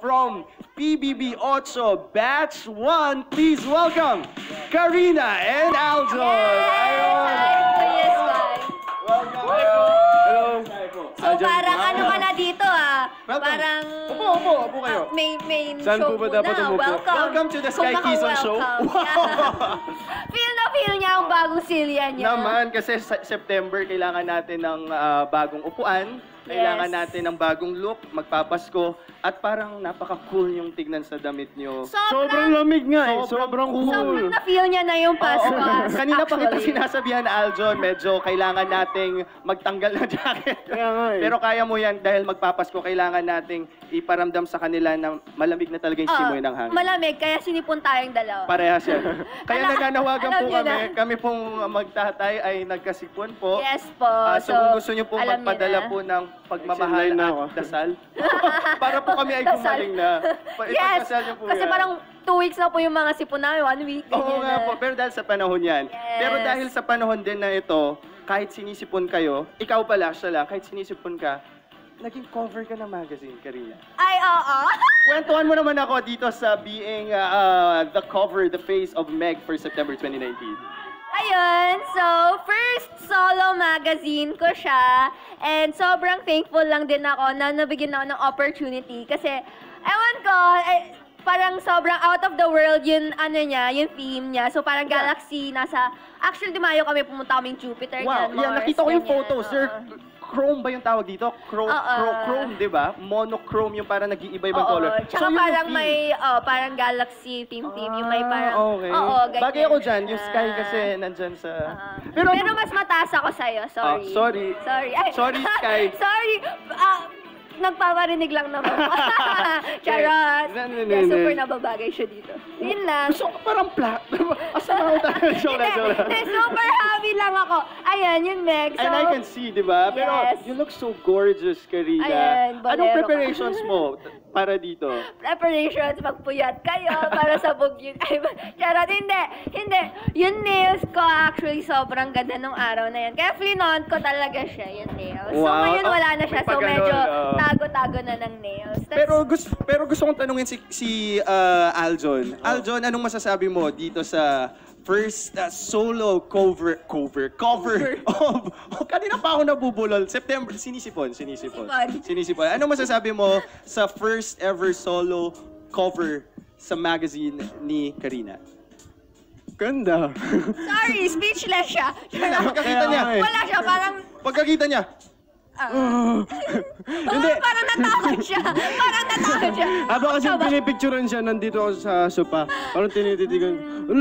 from PBB 8 Batch 1. Please welcome Karina and Aljon. Ayun. Yes, bye. Welcome. Hello. So parang ano ka na dito Welcome. Parang... Upo kayo. Main Saan show po ba mo dapat na. umupo? Welcome to the Sky Quezon Show. Feel na feel niya ang bagong silya niya. Naman, kasi sa September, kailangan natin ng bagong upuan. Kailangan natin ng bagong look, magpapasko, at parang napaka-cool yung tignan sa damit nyo. Sobrang lamig nga eh. Sobrang cool. Sobrang na-feel niya na yung Pasko. Kanina pa kita sinasabihan, Aljon, medyo kailangan nating magtanggal ng jacket. Kaya nga eh. Pero kaya mo yan dahil magpapasko, kailangan nating iparamdam sa kanila na malamig na talaga yung simoy ng hangin. Malamig, kaya sinipon tayong dalawa. Parehas yan. Kaya nananawagan alam po niyo kami. na. Kami pong magtatay ay nagkasipon po. Yes po. So kung gusto niyo pong alam niyo magpadala na. po ng pagmamahal Excited na at ako. dasal. Para po kami ay Dasal. gumaling na. Yes, Ipagdasal niyo po kasi yan. parang 2 weeks na po yung mga sipon namin, 1 week. Oo ganyan nga na. po, pero dahil sa panahon yan. Yes. Pero dahil sa panahon din na ito, kahit sinisipon kayo, ikaw pala siya lang, kahit sinisipon ka, naging cover ka ng magazine, Karina. Ay, oo. Kwentuhan mo naman ako dito sa being the cover, the face of Meg for September 2019. Ayun, so first solo magazine ko siya and sobrang thankful lang din ako na nabigyan ako ng opportunity kasi ewan ko, parang sobrang out of the world yung ano niya, yung theme niya. So parang galaxy, actually dumayo kami, pumunta kaming Jupiter, Wow, ganyan, yan, Mars, nakita ko yung ganyan, photos, oo. sir. Chrome ba yung tawag dito? Chrome, di ba? Monochrome yung parang nag-iiba-ibang Oo, color. tsaka yun yung parang theme. may, parang galaxy theme, yung may parang, okay. oo, ganyan. Bagay ako dyan, yung sky kasi nandyan sa... Pero mas mataas ako sa'yo, sorry. Sorry. Sorry. Ay, Sorry, Sky. sorry. Nagpaparinig lang naman. Charot. Okay. Yeah, super nababagay siya dito. Yun lang. Gusto ko parang asa na ako tayo. Joke lang. Hindi, super happy lang ako. Ayan, yun, Meg. So, And I can see, di ba? Pero Yes. you look so gorgeous, Karina. Ayan, bolero Anong ka. preparations mo para dito? preparations, magpuyat kayo para sa bugyo. Ay, charot, hindi. Yung nails ko actually sobrang ganda nung araw na yan. Kaya flinaunt ko talaga siya, yung nails. So Wow. ngayon wala na siya. May So pagganon, medyo oh. tago-tago na ng nails. Tas- Pero gusto kong tanungin si Aljon. Aljon, anong masasabi mo dito sa first solo cover of kanina pa ako nabubulol. September, sinisipon. Ano masasabi mo sa first ever solo cover sa magazine ni Karina? Ganda. Sorry, speechless siya. Pagkakita niya. Wala siya, parang... Pagkakita niya. Hindi. Parang natakot siya. Habang kasi pinipicturean siya, nandito ako sa sopa. Parang tinititigan.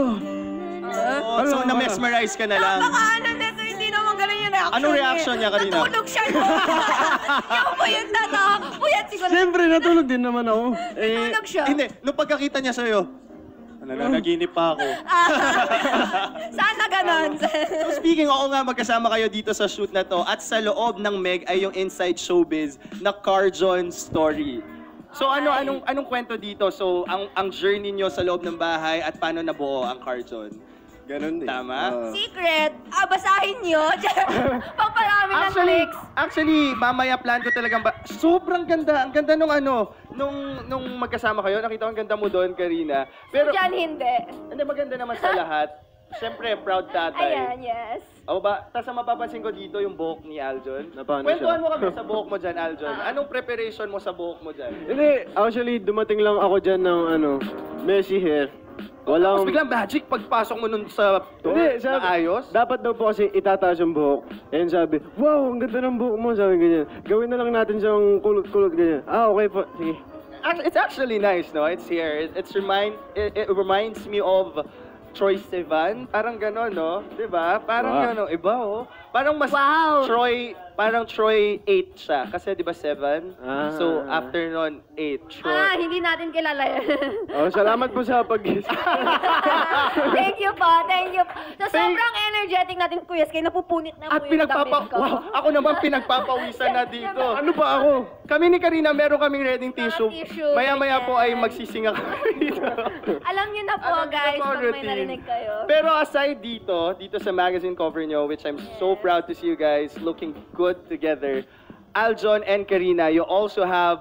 So na-mesmerize ka na lang. Baka ano nito, hindi naman ganun yung reaction. Anong reaction niya, Karina? Natulog siya. Yung puyat na to. Puyat siguro. Siyempre, natulog din naman ako. Natulog siya. Hindi, nung pagkakita niya sa'yo, nanaginip pa ako. Sana ganun. So speaking, oo nga, magkasama kayo dito sa shoot na to. At sa loob ng Meg ay yung Inside Showbiz na Carjon Story. So anong kwento dito? So ang journey nyo sa loob ng bahay at paano nabuo ang Carjon? Ganun din. Tama? Secret. Basahin nyo. Pagparami ng clicks. Actually, mamaya plan ko talagang sobrang ganda. Ang ganda nung magkasama kayo. Nakita ko ang ganda mo doon, Karina. Pero dyan hindi. Hindi, maganda naman sa lahat. Siyempre, proud tatay. Ayan, yes. O ba, tapos mapapansin ko dito yung buhok ni Aljon. Paano Kwentuhan siya? mo kami sa buhok mo dyan, Aljon. Anong preparation mo sa buhok mo dyan? Hindi, actually, dumating lang ako dyan ng messy hair. Tapos Walang... biglang magic pagpasok mo nun sa tour Hindi, na ayos. Dapat daw po kasi itataas yung buhok. And sabi, wow, ang ganda ng buhok mo. Sabi ganyan. Gawin na lang natin siyang kulot-kulot ganyan. Okay po, sige. It's actually nice, no? It's here. It reminds me of Troy Sivan. Parang gano'n, no? Diba? Parang gano'n. Iba, oh. Parang mas Wow. Parang Troy 8 siya. Kasi di ba 7? Ah. So, after nun, 8. Troy. Hindi natin kilala yun. Salamat po sa pag-guess. Thank you po, thank you. So, sobrang energetic natin, Kuya Skay. Napupunit na At po yung damit ko. Wow, ako naman pinagpapawisan na dito. Ano pa ako? Kami ni Karina, meron kaming reading tissue. tissue, Maya-maya po ay ganyan. magsisinga kami dito. Alam niyo na po, Alam niyo guys, na po ang pag may routine. narinig kayo. Pero aside dito sa magazine cover nyo, which I'm so proud to see you guys looking good together, Aljon and Karina, you also have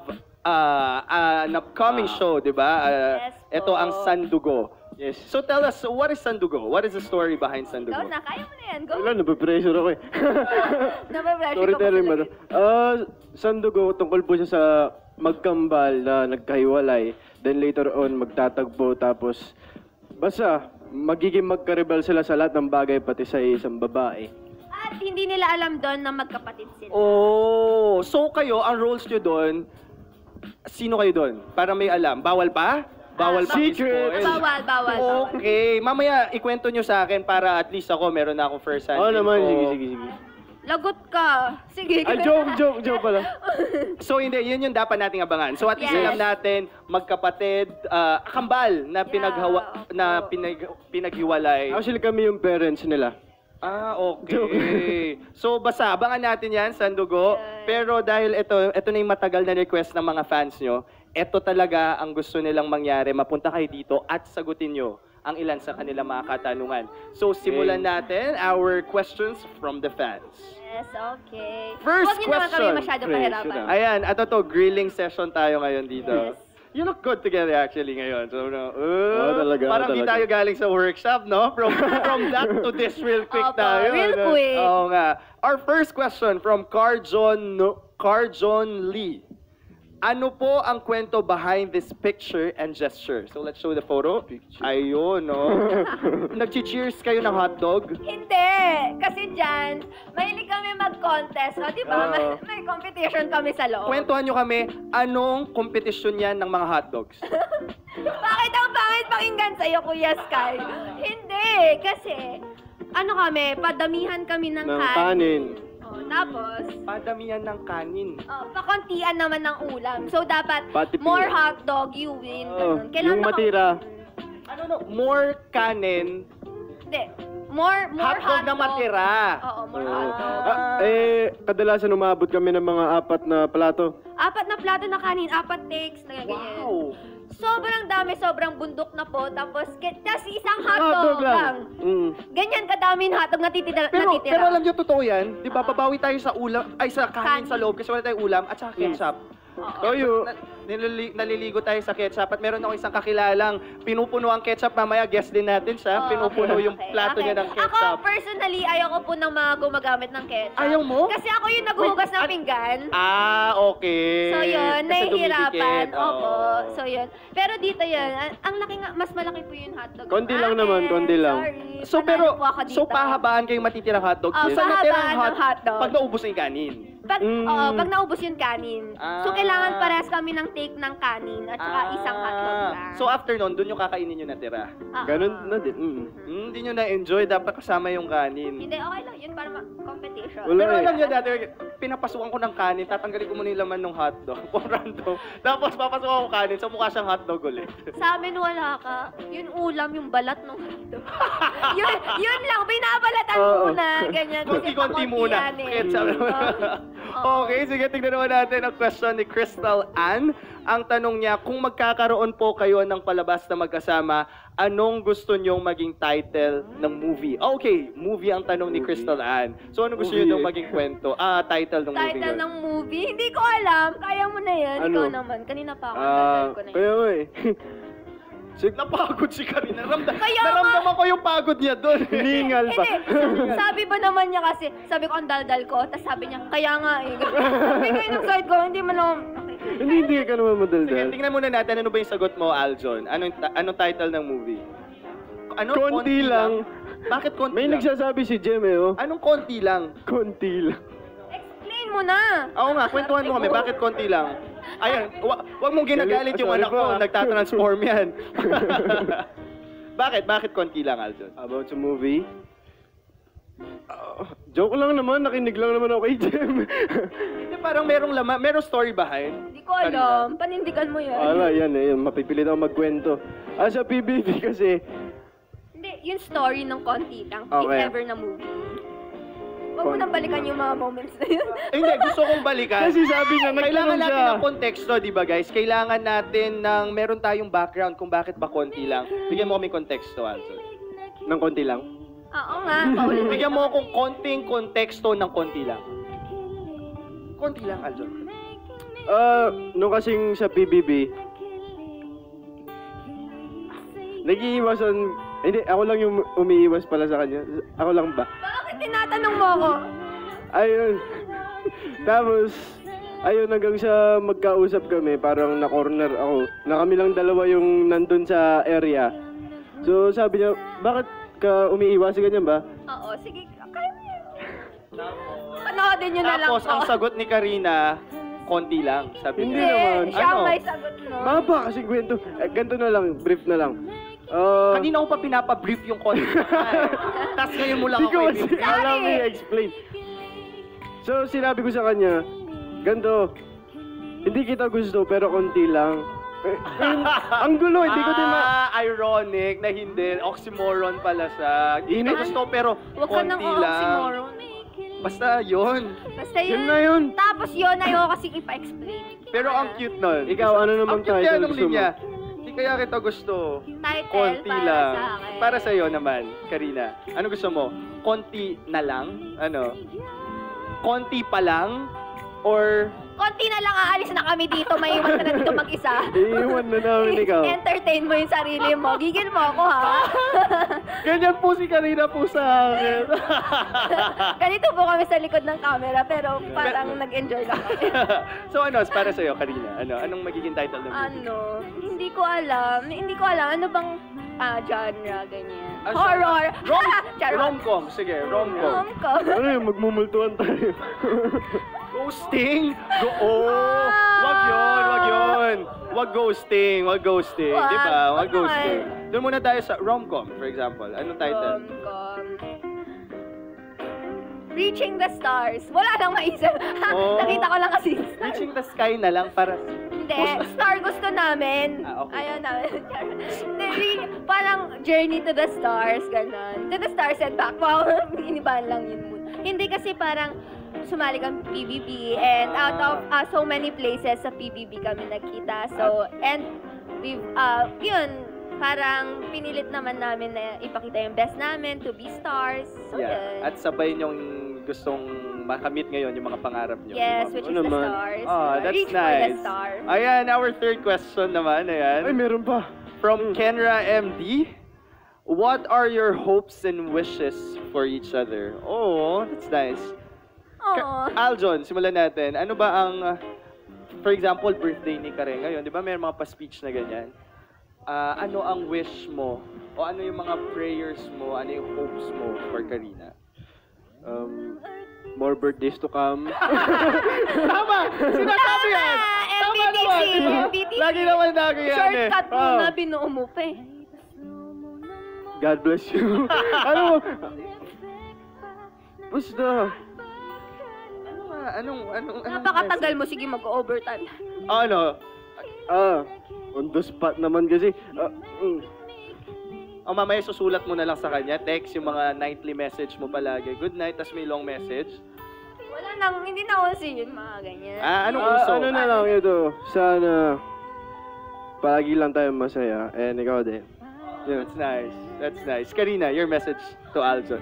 an upcoming show, di ba? Yes Ito po. ang Sandugo. Yes. So tell us, what is Sandugo? What is the story behind Ikaw Sandugo? na, kaya mo na yan. Go. Wala, napapressure ako eh. Nababrash ko Storytelling pa ba to? Sandugo, tungkol po siya sa magkambal na nagkahiwalay. Then later on, magtatagpo. Tapos, basta, magiging magkarebel sila sa lahat ng bagay, pati sa isang babae. At hindi nila alam doon na magkapatid sila. Oh, so kayo, ang roles nyo doon, sino kayo doon? Para may alam. Bawal pa? Bawal pa Secret. i-spoil? Bawal. Okay, mamaya ikwento nyo sa akin para at least ako meron na akong first hand. Oo naman, info. sige. Lagot ka. Sige. Ay, joke pala. So hindi, yun yung dapat nating abangan. So at least Yes. alam natin, magkapatid, kambal na pinaghiwalay. Actually, kami yung parents nila. Okay. So basta abangan natin yan, Sandugo. Yes. Pero dahil ito na yung matagal na request ng mga fans nyo, ito talaga ang gusto nilang mangyari. Mapunta kayo dito at sagutin nyo ang ilan sa kanilang mga katanungan. So simulan natin our questions from the fans. Yes, okay. First Huwag niyo naman kami question. masyado Pressure pahirapan. na. Ayan, grilling session tayo ngayon dito. Yes. You look good together actually ngayon. So, talaga, parang di talaga. tayo galing sa workshop, no? From that to this real quick Opo, tayo. real no? quick. Oo nga. Our first question from Carjon Lee. Ano po ang kwento behind this picture and gesture? So let's show the photo. Ayun, no? Nag-cheers kayo ng hotdog? Hindi. Kasi dyan, mahilig kami mag-contest. O, di ba? Oo. May competition kami sa loob. Kwentuhan nyo kami, anong kompetisyon yan ng mga hotdogs? Bakit ang pangit pakinggan sa'yo, Kuya Sky? Hindi. Kasi, padamihan kami ng Ng kanin. kanin. O, tapos, Padamihan ng kanin. pakuntian naman ng ulam. So, dapat Pati more pila. hotdog, you win. Oo, Ganun. yung matira. Ano no? More kanin, Hindi. More hotdog na matira. Oo, more Oo. hotdog. Kadalasan umabot kami ng mga 4 na plato. 4 na plato na kanin, 4 takes, na ganyan. Wow! Sobrang dami, sobrang bundok na po. Tapos isang hotdog lang. Ganyan kadaming hotdog natitira. Pero alam niyo, totoo yan. Di ba, babawi tayo sa ulam, ay sa kanin Kanin. sa loob kasi wala tayong ulam at saka ketchup. Toyo. Naliligo tayo sa ketchup at meron ako isang kakilalang pinupuno ang ketchup. Mamaya guess din natin siya. Pinupuno yung plato niya ng ketchup. Ako, personally, ayoko po ng mga gumagamit ng ketchup. Ayaw mo? Kasi ako yung naghuhugas ng pinggan. Okay. So yun, Kasi nahihirapan. dumidikit. Opo. Oo. So yun. Pero dito yun, ang laki nga, mas malaki po yung hotdog. Konti lang naman, konti lang. Sorry. So Panalo po ako dito. pahabaan kayong matitirang hotdog. Oh, Saan natirang pahabaan ng hotdog. Pag naubos na yung kanin. Pag naubos yung kanin. So, Ah. kailangan parehas kami ng take ng kanin at saka isang hotdog lang. So after nun, doon yung kakainin yung natira. Ganun na din. Hindi nyo na-enjoy, dapat kasama yung kanin. Hindi, okay lang yun para competition. Wala Pero eh. alam niyo dati, pinapasukan ko ng kanin, tatanggalin ko muna yung laman ng hotdog. Random. Tapos papasukan ko kanin, so mukha siyang hotdog ulit. Sa amin wala ka. Yun ulam, yung balat ng hotdog. yun lang, binabalatan Oo. muna. Ganyan. Kasi Konti-konti pakunti muna. yan eh. Ketchup. Okay, sige, tignan naman natin ang question ni Crystal Ann. Ang tanong niya, kung magkakaroon po kayo ng palabas na magkasama, anong gusto niyong maging title ng movie? Okay, movie ang tanong ni Movie. Crystal Ann. So ano gusto niyo daw maging kwento? Title ng movie Title yun. ng movie? Hindi ko alam. Kaya mo na yan. Ano? Ikaw naman. Kanina pa ako. Tagal ko na Kaya yan. nga eh. Napagod si Karina. Kaya Naramdaman ko yung pagod niya doon. Hiningal pa. Hindi. Sabi ba naman niya kasi, sabi ko ang daldal ko, tapos sabi niya, kaya nga eh. Sabi ko yung side ko, hindi man ako, okay. Hindi ka naman Sige, madaldal. tingnan muna natin ano ba yung sagot mo, Aljon. Anong title ng movie? Ano? Konti lang. Bakit konti May lang? nagsasabi si Jem eh, oh. Anong konti lang? Konti lang. Explain mo na. Oo nga, kwentuhan mo kami. Bakit konti lang? Ayan, wag mong ginagalit yung Sorry anak ko. po, ah. Nagtatransform yan. Bakit konti lang, Aljon? About sa movie? Joke lang naman, nakinig lang naman ako kay Jem. Hindi, parang merong laman, merong story behind. Hindi ko alam. Panindigan mo yan. Wala, yan eh, mapipilit ako magkwento. Sa PBB kasi, Hindi, yung story ng konti lang. If Okay. ever na movie. Huwag mo nang balikan yung mga moments na yun. Hindi, gusto kong balikan. kasi sabi niya, Kailangan nagtanong natin siya. ng konteksto, di ba guys? Kailangan natin ng meron tayong background kung bakit ba konti lang. Bigyan mo kami konteksto, Aljon. Ng konti lang. Oo nga, paulit. Bigyan mo akong konting konteksto ng konti lang. Konti lang, Aljon. Nung kasing sa PBB, nag-iiwasan, hindi, ako lang yung umiiwas pala sa kanya. Ako lang ba? Bakit tinatanong mo ako? Ayun. Tapos, ayun, hanggang sa magkausap kami, parang na-corner ako. Na kami lang dalawa yung nandun sa area. So, sabi niya, bakit ka umiiwas? Ganyan ba? Oo, sige. Kaya mo yan. Panoodin nyo na lang Tapos, po. ang sagot ni Karina, konti lang, sabi Hindi niya. naman. Siya Ano? may sagot, no? Maba kasing kwento. Ganito na lang, brief na lang. Kanina ko pa pinapabrief yung konti. Tapos ngayon mo lang Hindi ko ako kasi i-brief. alam i-explain. So, sinabi ko sa kanya, ganito, hindi kita gusto pero konti lang. Ang gulo, hindi ko din Ironic na hindi. Oxymoron pala siya. Hindi Hindi. gusto pero Huwag ka nang konti lang. oxymoron. Basta yun. Basta yun. Yun na yun. Tapos yun, ayoko kasi ipa-explain. Pero ang cute nun. Ikaw, ano naman Ang cute title yan nung gusto mo? linya. Hindi kaya kita gusto. Title Konti para lang. sa akin. Para sa'yo naman, Karina. Ano gusto mo? Konti na lang? Ano? Konti pa lang? Or Konti na lang aalis na kami dito. May iwan ka na dito mag-isa. Iiwan na namin ikaw. Entertain mo yung sarili mo. Gigil mo ako, ha? ganyan po si Karina po sa akin. Ganito po kami sa likod ng camera, pero parang nag-enjoy lang kami. So ano, para sa'yo, Karina? Anong magiging title ng movie? Ano? Hindi ko alam. Hindi ko alam. Ano bang genre, ganyan? Ah, Horror. Charot. Rom-com. Sige, rom-com. Rom-com. Ano yun, magmumultuhan tayo. Ghosting? Wag yun, wag yun. Wag ghosting, wag ghosting. Wag. Di ba? Wag Wag ghosting. naman. Doon muna tayo sa rom-com, for example. Anong title? Rom-com. Reaching the Stars. Wala lang maisip. Oh. Nakita ko lang kasi. Reaching the Sky na lang para... Hindi, star gusto namin. Ah, okay. Ayaw namin. Hindi, parang journey to the stars, ganon. To the stars and back. Wow, inibahan lang yun. Hindi kasi parang sumali kang PBB and out of so many places sa PBB kami nagkita. So, and we've, yun, parang pinilit naman namin na ipakita yung best namin to be stars. So, Yeah. yun. At sabay niyong gustong makamit ngayon yung mga pangarap niyo. Yes, which is Ano the naman? stars. Oh, that's Reach for the nice. star. Ayan, our third question naman. Ayan. Ay, meron pa. From Kenra MD. What are your hopes and wishes for each other? Oh, that's nice. Aww. Aljon, simulan natin. Ano ba ang, for example, birthday ni Karen ngayon, di ba may mga pa-speech na ganyan? Ano ang wish mo? O ano yung mga prayers mo? Ano yung hopes mo for Karina? More birthdays to come. Tama! Sinasabi yan! Tama MBTC, naman, di ba? MBTC. Lagi naman lagi yan eh. Shortcut mo na binuo mo pa eh. God bless you. Ano mo? Basta. Anong Napakatagal mo, sige mag-overtime. Ano? On the spot naman kasi. O mamaya susulat mo na lang sa kanya, text yung mga nightly message mo palagi. Good night, tas may long message. Wala nang, hindi na uso yun, mga ganyan. Anong uso? Ano na lang ito? Sana palagi lang tayo masaya. And ikaw din. Yeah. That's nice. That's nice. Karina, your message to Aljon.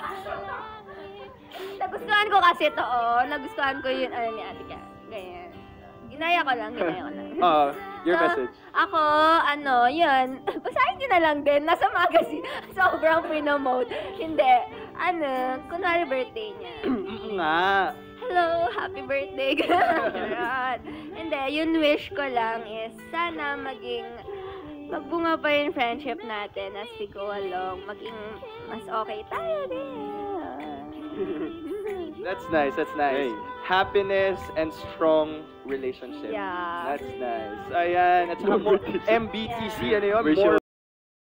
Nagustuhan ko kasi ito, nagustuhan ko yun, ano ni Ate Kat. Ganyan. Ginaya ko lang. Your So, message. Ako, yun. Basahin nyo na lang din. Nasa magazine. Sobrang pinomote. Hindi. Kunwari birthday niya. Nga. Hello, happy birthday. Ganon. Hindi, yun wish ko lang is sana magbunga pa yung friendship natin as we go along. Maging mas okay tayo din. That's nice. That's nice. Hey. Happiness and strong relationship. Yeah. That's nice. Ayan. At saka More MBTC, ano yun? Wish More